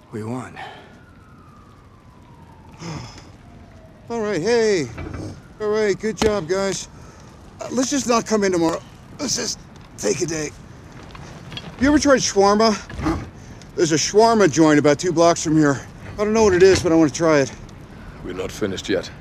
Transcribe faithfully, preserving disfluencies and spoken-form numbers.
We won. All right, hey. All right, good job, guys. Uh, let's just not come in tomorrow. Let's just take a day. You ever tried shawarma? There's a shawarma joint about two blocks from here. I don't know what it is, but I want to try it. We're not finished yet.